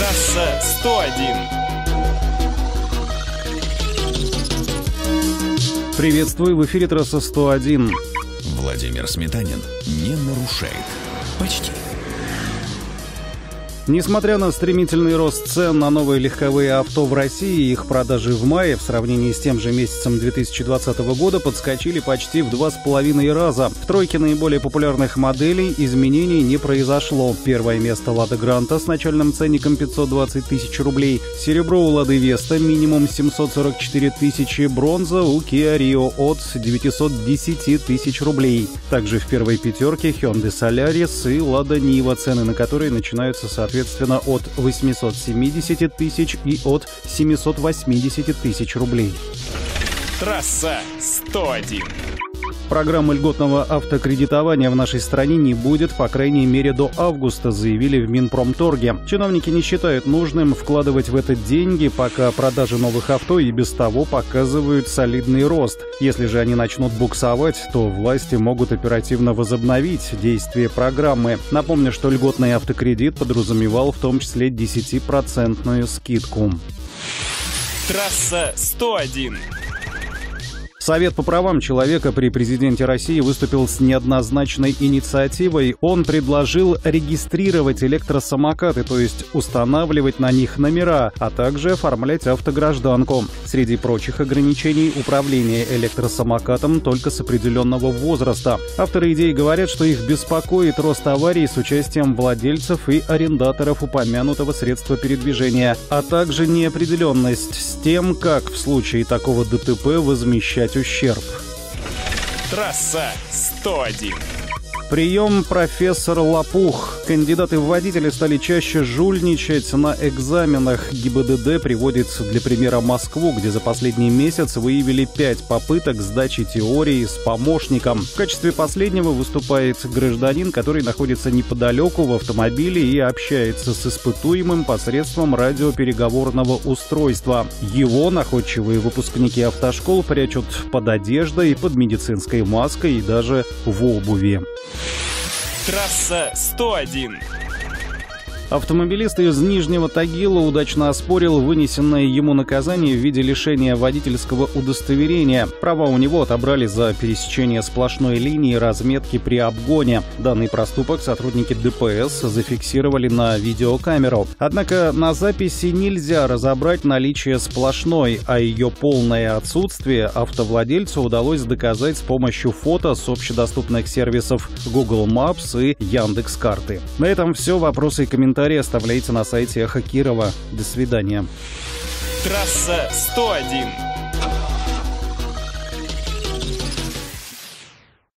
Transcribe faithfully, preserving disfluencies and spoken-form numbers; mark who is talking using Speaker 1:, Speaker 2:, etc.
Speaker 1: Трасса сто один.
Speaker 2: Приветствую, в эфире Трасса сто один.
Speaker 3: Владимир Сметанин не нарушает. Почти.
Speaker 2: Несмотря на стремительный рост цен на новые легковые авто в России, их продажи в мае в сравнении с тем же месяцем две тысячи двадцатого года подскочили почти в два с половиной раза. В тройке наиболее популярных моделей изменений не произошло. Первое место «Лада Гранта» с начальным ценником пятьсот двадцать тысяч рублей. Серебро у «Лады Веста» минимум семьсот сорок четыре тысячи. Бронза у Kia Rio от девятьсот десять тысяч рублей. Также в первой пятерке Hyundai Solaris и «Лада Нива», цены на которые начинаются соответственно Соответственно, от восьмисот семидесяти тысяч и от семисот восьмидесяти тысяч рублей.
Speaker 1: Трасса сто один.
Speaker 2: Программы льготного автокредитования в нашей стране не будет, по крайней мере, до августа, заявили в Минпромторге. Чиновники не считают нужным вкладывать в это деньги, пока продажи новых авто и без того показывают солидный рост. Если же они начнут буксовать, то власти могут оперативно возобновить действие программы. Напомню, что льготный автокредит подразумевал в том числе десятипроцентную скидку.
Speaker 1: Трасса сто один.
Speaker 2: Совет по правам человека при президенте России выступил с неоднозначной инициативой. Он предложил регистрировать электросамокаты, то есть устанавливать на них номера, а также оформлять автогражданку. Среди прочих ограничений управление электросамокатом только с определенного возраста. Авторы идеи говорят, что их беспокоит рост аварий с участием владельцев и арендаторов упомянутого средства передвижения, а также неопределенность с тем, как в случае такого ДТП возмещать ущерб.
Speaker 1: Трасса сто один.
Speaker 2: Прием профессор Лопух. Кандидаты в водители стали чаще жульничать на экзаменах. ГИБДД приводит для примера Москву, где за последний месяц выявили пять попыток сдачи теории с помощником. В качестве последнего выступает гражданин, который находится неподалеку в автомобиле и общается с испытуемым посредством радиопереговорного устройства. Его находчивые выпускники автошкол прячут под одеждой, под медицинской маской и даже в обуви.
Speaker 1: Трасса сто один.
Speaker 2: Автомобилист из Нижнего Тагила удачно оспорил вынесенное ему наказание в виде лишения водительского удостоверения. Права у него отобрали за пересечение сплошной линии разметки при обгоне. Данный проступок сотрудники ДПС зафиксировали на видеокамеру. Однако на записи нельзя разобрать наличие сплошной, а ее полное отсутствие автовладельцу удалось доказать с помощью фото с общедоступных сервисов Google Maps и Яндекс.Карты. На этом все. Вопросы и комментарии оставляйте на сайте Эхо Кирова. До свидания.
Speaker 1: Трасса сто один.